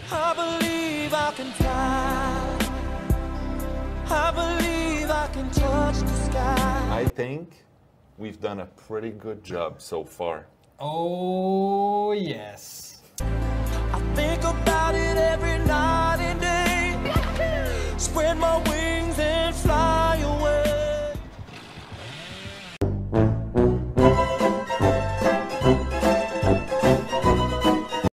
I believe I can fly. I believe I can touch the sky. I think we've done a pretty good job so far. Oh, yes.